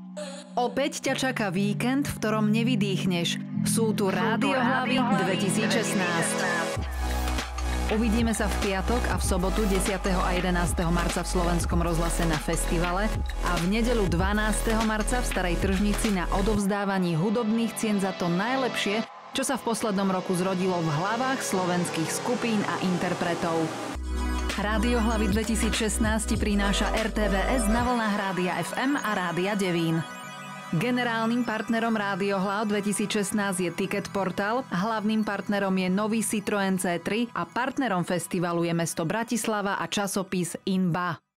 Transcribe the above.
Opäť ťa čaká víkend, v ktorom nevydýchneš. Sú tu Rádiohlavy 2016. Uvidíme sa v piatok a v sobotu 10. a 11. marca v Slovenskom rozhlase na festivale a v nedeľu 12. marca v Starej Tržnici na odovzdávaní hudobných cien za to najlepšie, čo sa v poslednom roku zrodilo v hlavách slovenských skupín a interpretov. Rádiohlavy 2016 prináša RTVS na vlnách Rádia FM a Rádia Devín. Generálnym partnerom Rádiohlav 2016 je Ticket Portal, hlavným partnerom je nový Citroën C3 a partnerom festivalu je mesto Bratislava a časopis Inba.